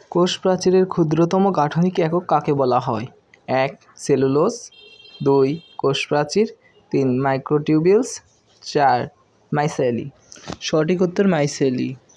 কোষ প্রাচীরের ক্ষুদ্রতম গাঠনিক একক কাকে বলা হয়? 1. সেলুলোজ, 2. কোষ প্রাচীর, 3. মাইক্রোটিউবিউলস, 4. মাইসেলি। সঠিক উত্তর মাইসেলি।